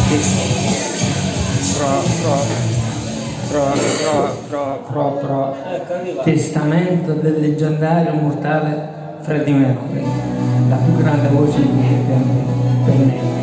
Testamento del leggendario mortale Freddie Mercury, la più grande voce di tutti i tempi per me.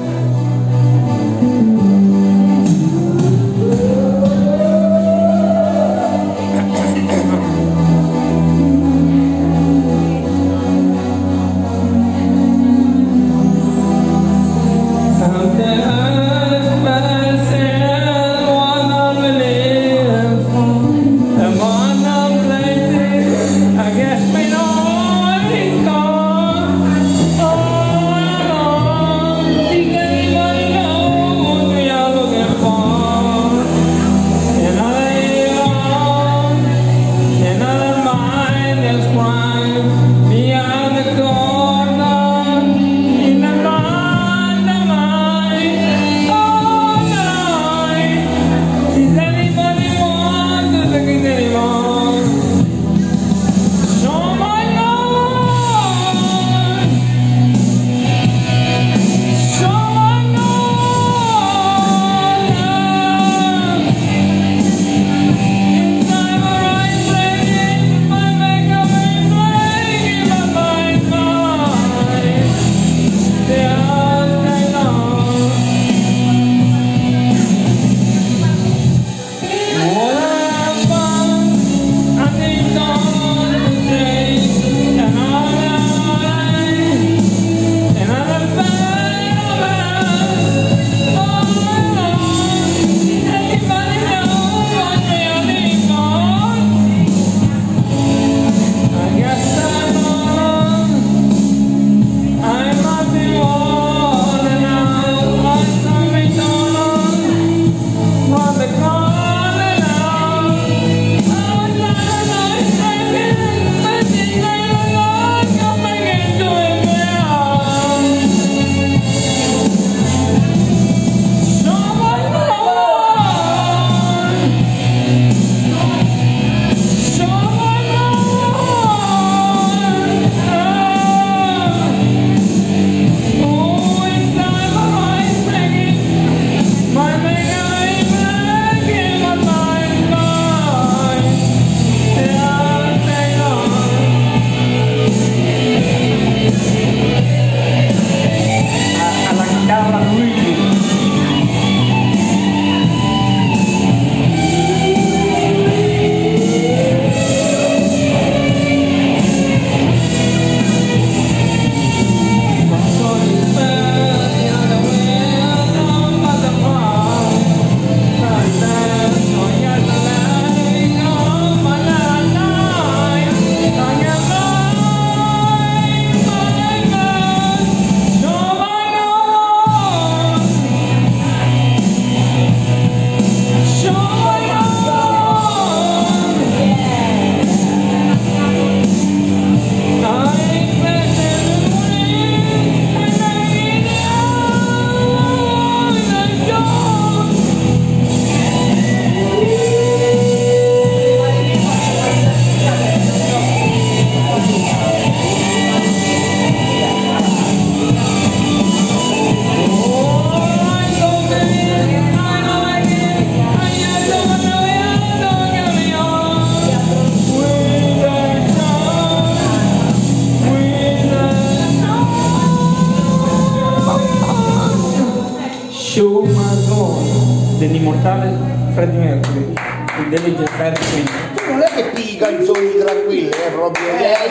Dell'immortale Freddie Mercury e delle leggendarie Queen. Tu non è che pigli canzoni tranquille, proprio.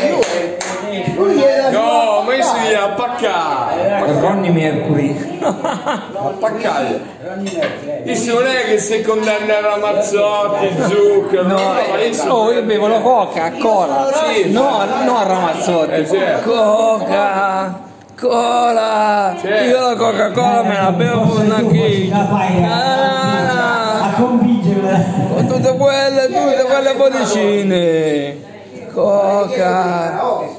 No, ma io si a paccare. Ronnie Mercury. A paccare. Questo non è che se condanna Ramazzotti, zucchero. No, io bevo la coca, a cola. Sì, no, no a Ramazzotti. Certo. Coca. Cola, io la Coca-Cola me la bevo anche a convincerla con tutte quelle bollicine. Coca.